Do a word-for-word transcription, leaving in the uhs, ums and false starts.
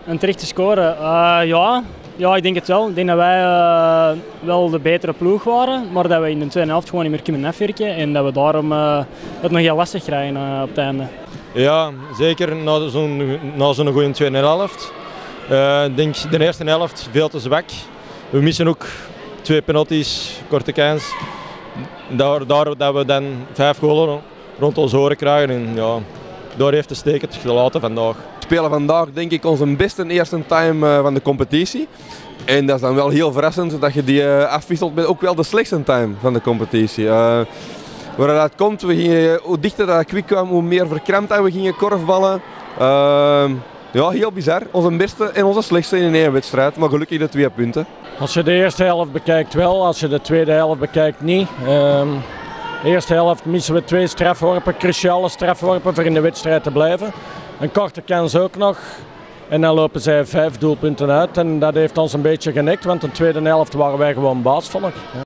Een terechte score? Uh, ja. ja, ik denk het wel. Ik denk dat wij uh, wel de betere ploeg waren, maar dat we in de tweede helft gewoon niet meer kunnen afwerken en dat we daarom uh, het nog heel lastig krijgen uh, op het einde. Ja, zeker na zo'n na zo'n goede tweede helft. Uh, ik denk de eerste helft veel te zwak. We missen ook twee penalties, korte kans. Daar, daar dat we dan vijf goals rond ons horen krijgen. En ja, daar heeft de steek het gelaten vandaag. We spelen vandaag denk ik onze beste eerste time van de competitie. En dat is dan wel heel verrassend dat je die afwisselt met ook wel de slechtste time van de competitie. Uh, waar dat komt, we gingen, hoe dichter dat Kwik kwam, hoe meer verkrampt dat we gingen korfballen. Uh, ja, heel bizar. Onze beste en onze slechtste in één wedstrijd, maar gelukkig de twee punten. Als je de eerste helft bekijkt wel, als je de tweede helft bekijkt niet. Um, de eerste helft missen we twee strafworpen, cruciale strafworpen voor in de wedstrijd te blijven. Een korte kans ook nog. En dan lopen zij vijf doelpunten uit en dat heeft ons een beetje genekt, want in de tweede helft waren wij gewoon baas, vond ik. Ja.